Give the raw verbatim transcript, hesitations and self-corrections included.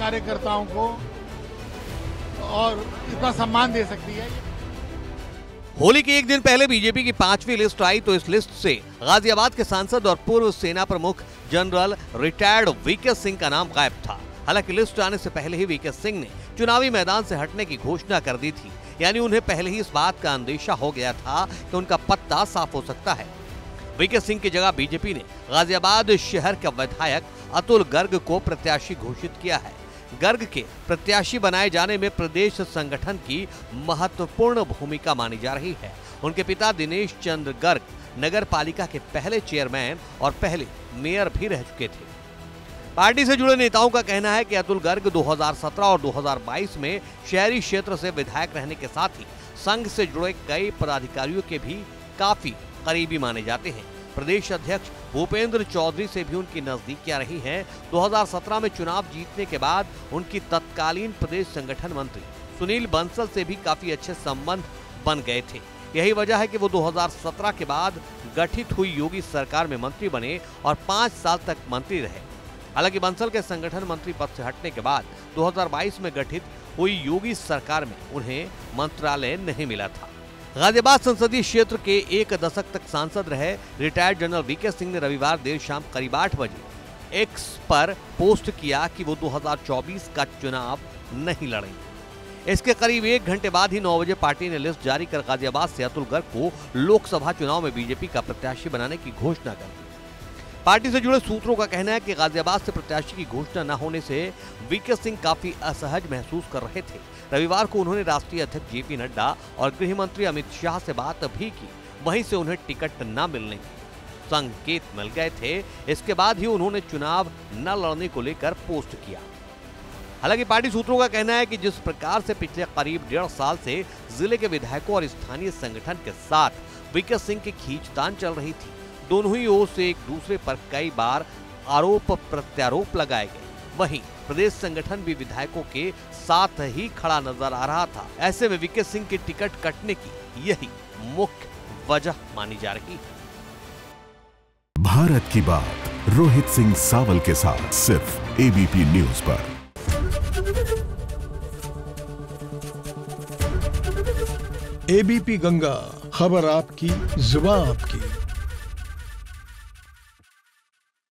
कार्यकर्ताओं को और इतना सम्मान दे सकती है। होली के एक दिन पहले बीजेपी की पांचवी लिस्ट आई तो इस लिस्ट से गाजियाबाद के सांसद और पूर्व सेना प्रमुख जनरल रिटायर्ड वीके सिंह का नाम गायब था। हालांकि लिस्ट आने से पहले ही वीके सिंह ने चुनावी मैदान से हटने की घोषणा कर दी थी, यानी उन्हें पहले ही इस बात का अंदेशा हो गया था कि उनका पत्ता साफ हो सकता है। वीके सिंह की जगह बीजेपी ने गाजियाबाद शहर के विधायक अतुल गर्ग को प्रत्याशी घोषित किया है। गर्ग के प्रत्याशी बनाए जाने में प्रदेश संगठन की महत्वपूर्ण भूमिका मानी जा रही है। उनके पिता दिनेश चंद्र गर्ग नगर पालिका के पहले चेयरमैन और पहले मेयर भी रह चुके थे। पार्टी से जुड़े नेताओं का कहना है कि अतुल गर्ग दो हज़ार सत्रह और दो हज़ार बाईस में शहरी क्षेत्र से विधायक रहने के साथ ही संघ से जुड़े कई पदाधिकारियों के भी काफी करीबी माने जाते हैं। प्रदेश अध्यक्ष भूपेंद्र चौधरी से भी उनकी नजदीकियां रही हैं। दो हज़ार सत्रह में चुनाव जीतने के बाद उनकी तत्कालीन प्रदेश संगठन मंत्री सुनील बंसल से भी काफी अच्छे संबंध बन गए थे। यही वजह है कि वो दो हज़ार सत्रह के बाद गठित हुई योगी सरकार में मंत्री बने और पांच साल तक मंत्री रहे। हालांकि बंसल के संगठन मंत्री पद से हटने के बाद दो हज़ार बाईस में गठित हुई योगी सरकार में उन्हें मंत्रालय नहीं मिला था। गाजियाबाद संसदीय क्षेत्र के एक दशक तक सांसद रहे रिटायर्ड जनरल वीके सिंह ने रविवार देर शाम करीब आठ बजे एक्स पर पोस्ट किया कि वो दो हज़ार चौबीस का चुनाव नहीं लड़ेंगे। इसके करीब एक घंटे बाद ही नौ बजे पार्टी ने लिस्ट जारी कर गाजियाबाद से अतुल गर्ग को लोकसभा चुनाव में बीजेपी का प्रत्याशी बनाने की घोषणा कर दी। पार्टी से जुड़े सूत्रों का कहना है कि गाजियाबाद से प्रत्याशी की घोषणा न होने से वीके सिंह काफी असहज महसूस कर रहे थे। रविवार को उन्होंने राष्ट्रीय अध्यक्ष जेपी नड्डा और गृह मंत्री अमित शाह से बात भी की, वहीं से उन्हें टिकट न मिलने के संकेत मिल गए थे। इसके बाद ही उन्होंने चुनाव न लड़ने को लेकर पोस्ट किया। हालांकि पार्टी सूत्रों का कहना है कि जिस प्रकार से पिछले करीब डेढ़ साल से जिले के विधायकों और स्थानीय संगठन के साथ वीके सिंह की खींचतान चल रही थी, दोनों ही ओर से एक दूसरे पर कई बार आरोप प्रत्यारोप लगाए गए। वहीं प्रदेश संगठन भी विधायकों के साथ ही खड़ा नजर आ रहा था। ऐसे में वीके सिंह की टिकट कटने की यही मुख्य वजह मानी जा रही है। भारत की बात रोहित सिंह सावल के साथ सिर्फ एबीपी न्यूज पर। एबीपी गंगा, खबर आपकी, जुबान आपकी।